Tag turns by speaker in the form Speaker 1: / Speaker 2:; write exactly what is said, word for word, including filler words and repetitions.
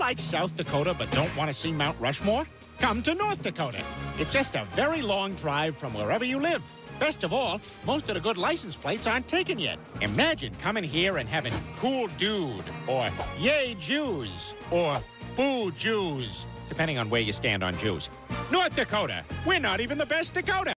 Speaker 1: like South Dakota but don't want to see Mount Rushmore? Come to North Dakota. It's just a very long drive from wherever you live. Best of all, most of the good license plates aren't taken yet. Imagine coming here and having cool dude, or yay Jews, or boo Jews, depending on where you stand on Jews. North Dakota, we're not even the best Dakota.